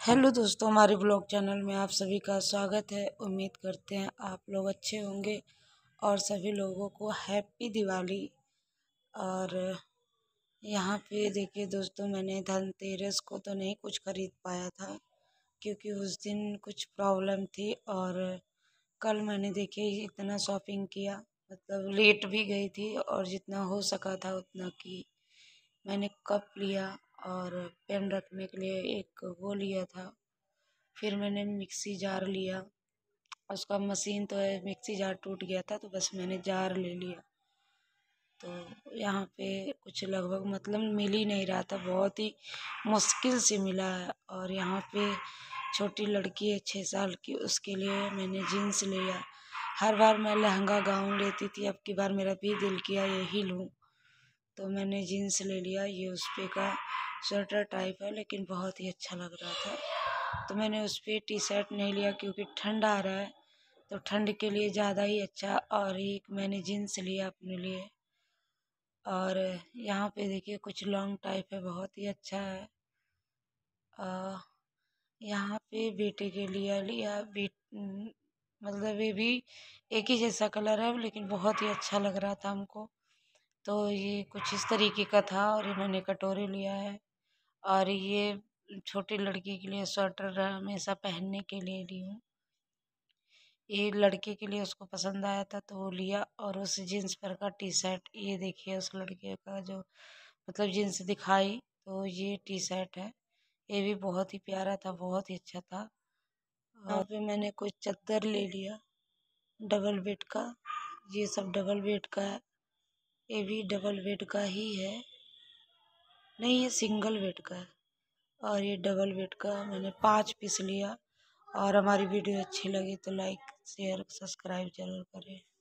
Hello दोस्तों, हमारे blog channel में आप सभी का स्वागत है। उम्मीद करते हैं आप लोग अच्छे होंगे और सभी लोगों को हैप्पी दिवाली। और यहाँ पे देखिए दोस्तों, मैंने धनतेरस को तो नहीं कुछ खरीद पाया था क्योंकि उस दिन कुछ प्रॉब्लम थी। और कल मैंने देखिए इतना शॉपिंग किया, मतलब लेट भी गई थी और जितना हो सका था उतना की। मैंने कप लिया और पेन रखने के लिए एक वो लिया था। फिर मैंने मिक्सी जार लिया, उसका मशीन तो है, मिक्सी जार टूट गया था तो बस मैंने जार ले लिया। तो यहाँ पे कुछ लगभग मतलब मिल ही नहीं रहा था, बहुत ही मुश्किल से मिला है। और यहाँ पे छोटी लड़की है 6 साल की, उसके लिए मैंने जीन्स लिया। हर बार मैं लहंगा गाउन लेती थी, अब की बार मेरा भी दिल किया यही लूँ तो मैंने जीन्स ले लिया। ये उस पे का स्वेटर टाइप है लेकिन बहुत ही अच्छा लग रहा था तो मैंने उस पर टी शर्ट नहीं लिया क्योंकि ठंड आ रहा है तो ठंड के लिए ज़्यादा ही अच्छा। और एक मैंने जीन्स लिया अपने लिए। और यहाँ पे देखिए कुछ लॉन्ग टाइप है, बहुत ही अच्छा है। यहाँ पे बेटे के लिए लिया मतलब ये भी एक ही जैसा कलर है लेकिन बहुत ही अच्छा लग रहा था हमको। तो ये कुछ इस तरीके का था। और ये मैंने कटोरी लिया है। और ये छोटी लड़की के लिए स्वेटर हमेशा पहनने के लिए ली हूँ। ये लड़के के लिए उसको पसंद आया था तो वो लिया। और उस जीन्स पर का टी शर्ट, ये देखिए उस लड़के का जो मतलब जीन्स दिखाई तो ये टी शर्ट है। ये भी बहुत ही प्यारा था, बहुत ही अच्छा था। यहाँ पे मैंने कुछ चादर ले लिया डबल बेड का। ये सब डबल बेड का है, ये भी डबल बेड का ही है, नहीं ये सिंगल बेड का है। और ये डबल बेड का मैंने 5 पीस लिया। और हमारी वीडियो अच्छी लगी तो लाइक शेयर सब्सक्राइब जरूर करें।